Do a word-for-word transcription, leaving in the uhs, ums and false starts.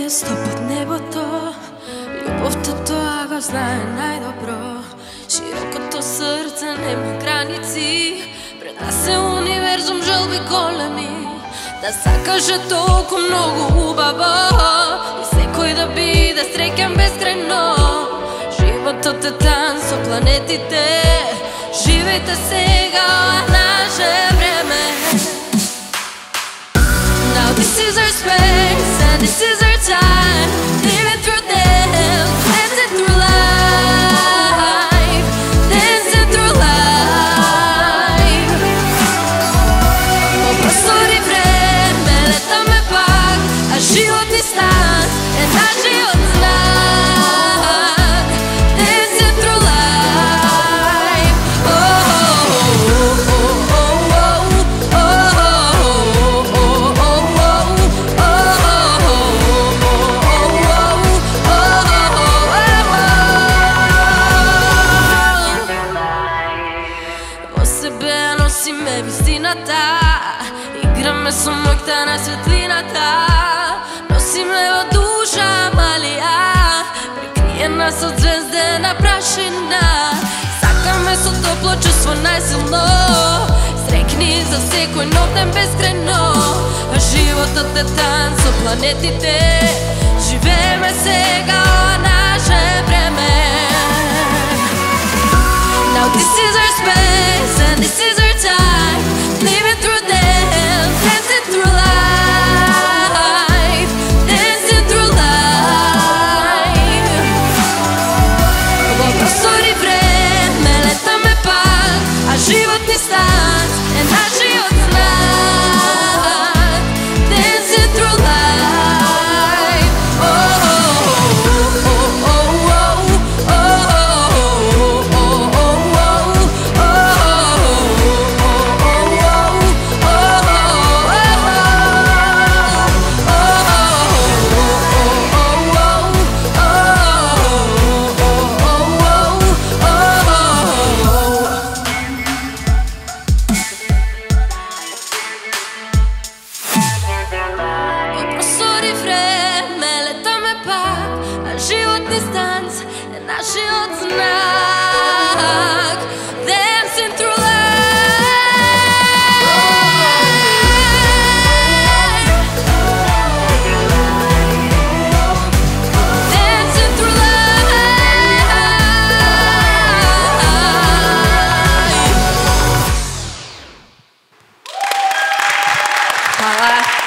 sto под небото. Любовта тоа го знае најдобро. Широкото срце нема граници. Пред нас е универзум, желби големи. Да сакаше толку многу убаво и секој да биде среќен бескрајно. Животот е танц со планетите. Живејте сега, ова наше време. Now this is our space and this is our time. Living through them, dancing through life, dancing through life. По простори време летаме пак, а живот ни стан е нашиот знак. Dancing through life. Oh, oh, oh, oh, oh, носиме вистината, играме со моќта на светлината. Носиме во душа малија, прикриена со звездена прашина. Сакаме со топло чувство најсилно, среќни за секој нов ден бескрајно. Животот е танц со планетите. Живееме сега, ова наше време. Now this is our space and this is our time. Living through them, dancing through life, dancing through life. Во простори време летаме пак, а живот ни стан е нашиот знак. Dancing through life. Oh, oh, oh, oh, oh, oh, oh. Живот ни станц е нашиот знак. Dancing through life. Dancing through life. Hvala.